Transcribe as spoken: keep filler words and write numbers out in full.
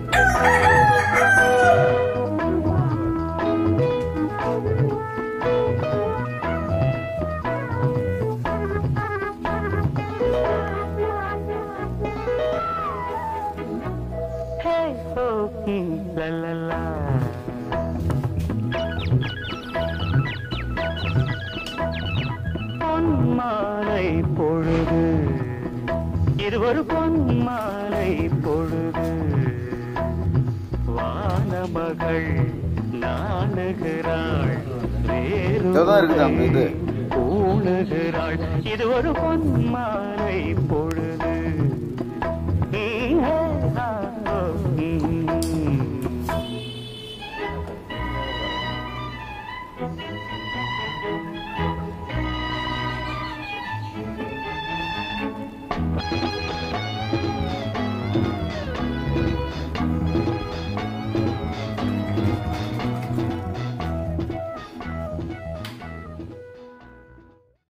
பொன்மாலை பொழுது இது ஒரு பொன்மாலை பொழுது வானமகள் நாணுகிறாள் வேறு பூணுகிறாள் இது ஒரு பொன்மாலை பொழுது